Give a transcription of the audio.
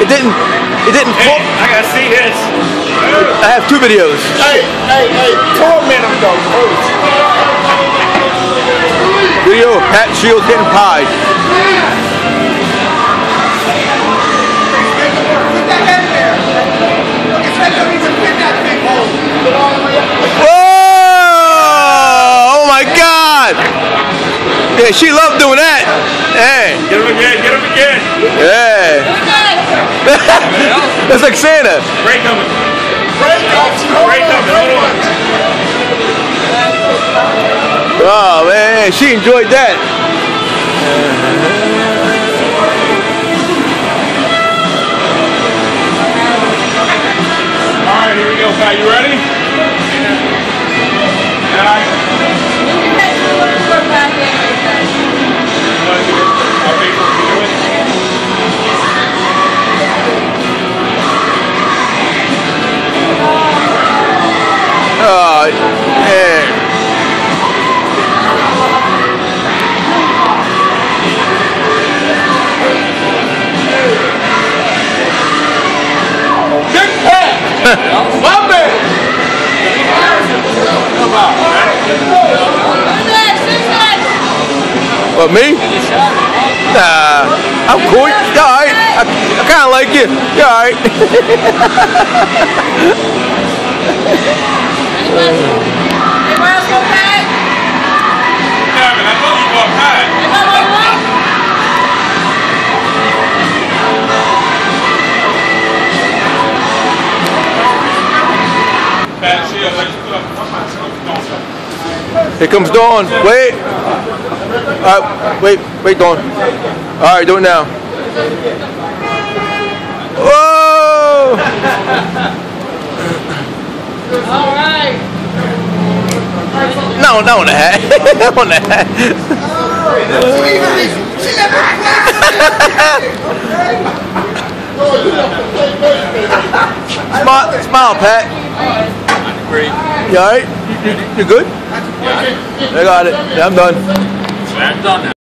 It didn't. Hey, I gotta see his. I have 2 videos. Hey, torment him though first. Video of Pat Shields getting pied. Whoa! Oh my God! Yeah, she loved doing that. Hey. Get him again, get him again. Yeah. That's like Santa. Ray coming. Ray coming. Oh man, she enjoyed that. Alright, here we go, Pat. You ready? Oh, yeah. Big Pat! My man! What, me? Nah, I'm cool. You alright? I kinda like you. You alright? Kevin, I thought you bought Pat. Pat Shields, I just put up. Here comes Dawn. Wait. Wait, Dawn. Alright, do it now. Whoa! Alright. No, not on the hat. Not on the hat. Smile, Pat. Great. You alright? You good? I got it. Yeah, I'm done. I'm done now.